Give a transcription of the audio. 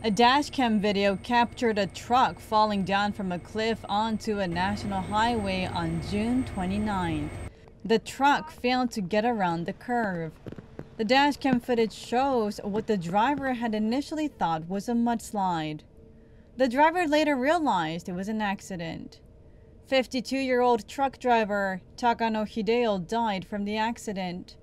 A dashcam video captured a truck falling down from a cliff onto a national highway on June 29th. The truck failed to get around the curve. The dashcam footage shows what the driver had initially thought was a mudslide. The driver later realized it was an accident. 52-year-old truck driver Takano Hideo died from the accident.